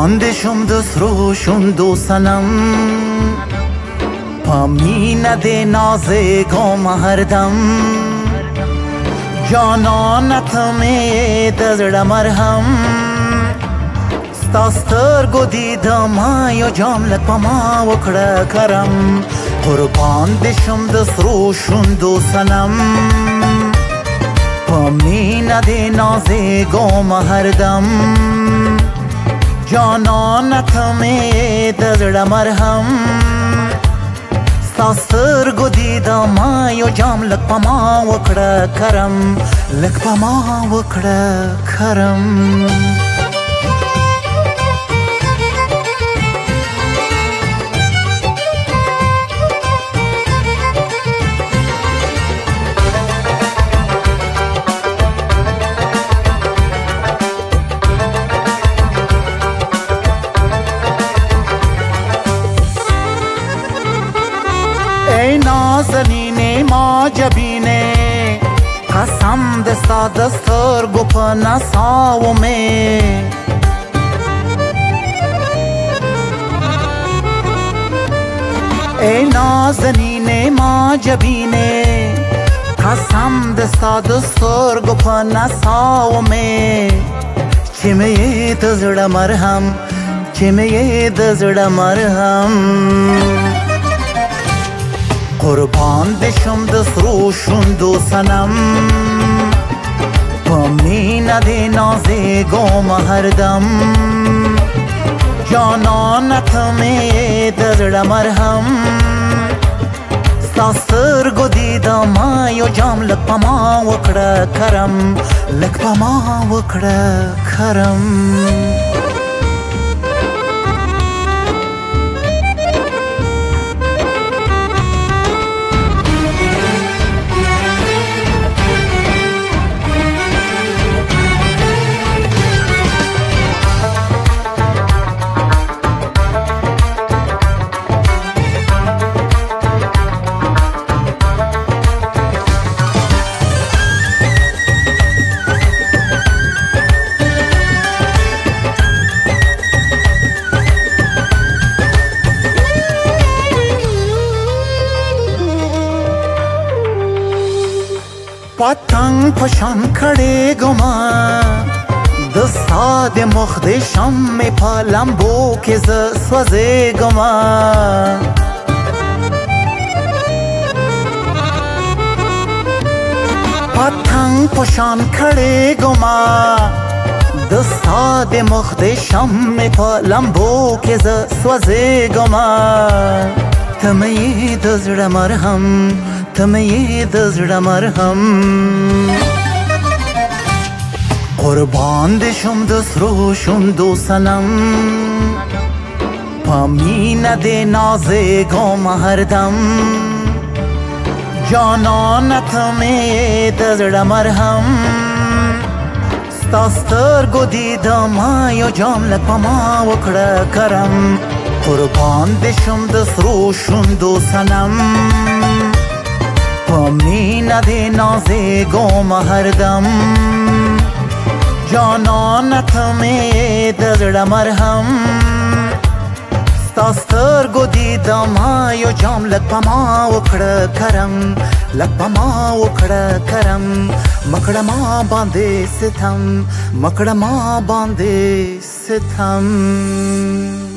باند شمد سروشند سنم پامی نده نازگام هر دم جانانت می دزد مرهم ستاستر گو دیدم آیا جاملک پا ما وکڑا کرم قربان دشم دست روشند و سنم پامی نده نازگام هر دم جانانت می دزد مرهم ستاستر گو دیدم آیا جاملک پا ما وکڑا کرم لک پا ما وکڑا کرم ای نازنین ما جبینه قسم دستا دستر گو پا نساو میں ای نازنین ما جبینه قسم دستا دستر گو پا نساو میں چمی دزد مرهم چمی دزد مرهم قربان دشم دست روشند و سنم پامی نده نازگام هر دم جانانت می دزد مرهم ستاستر گو دیدم آیا جام لک پا ما وکڑا کرم لک پا ما وکڑا کرم पतंग पशान खड़े गुमा दस्ताद मुख्दे शम में फलम्बो के स्वजे गुमा पतंग पशान खड़े गुमा दस्ताद मुख्दे शम में फलम्बो के स्वजे गुमा तमये दजड़ मरहम तमये दजड़ मरहम कुर्बान दशम दस रोशुंदो सनम पामी नदे नाजे गम हरदम जानत में दजड़ मरहम स्तास्तर गो दीदम आयो जाम लक पमा वकड़ा करम कुर्बान दशम दस रोशुंदो सनम पामी नदे नाजे गम हरदम जानत में दजड़ मरहम स्तास्तर गो दीदम आयो जाम लक पमा वकड़ा करम लक पमा वकड़ा करम मकड़ा माँ बांधे सितम मकड़ा माँ बांधे सितम।